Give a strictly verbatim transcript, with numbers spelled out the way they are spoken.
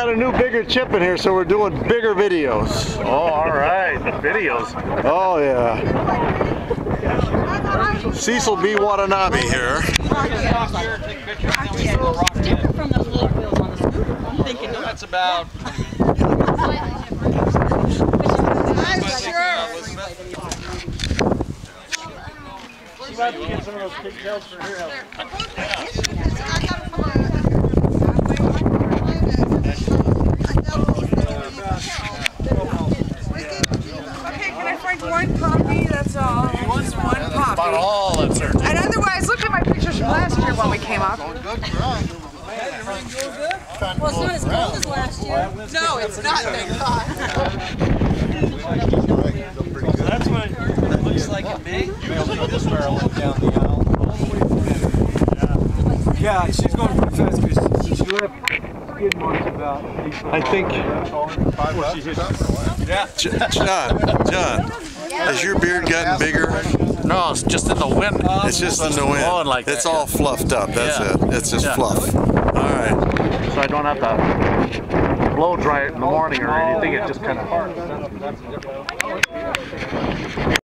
got a new bigger chip in here, so we're doing bigger videos. Oh, all right, videos. Oh yeah. Cecil B. Watanabe here. It's different from those little wheels on the scooter. I'm thinking that's about. You about to get some of those pigtails for your help. Okay, can I find one poppy? That's all. Just one poppy. About all that's there. And otherwise, look at my pictures from last year when we came up. well, it's not as cold as last year. No, it's not, thank God. So that's what it looks like it may. This barrel down the aisle. Yeah, she's going pretty fast because she left skid marks about eight foot I think. well, she hit Yeah. John, John, has your beard gotten bigger? No, it's just in the wind. It's just in the blowing wind. like It's that, all yeah. fluffed up. That's Yeah. it. It's just Yeah. fluff. All right. So I don't have to blow dry it in the morning or anything. It just kind of.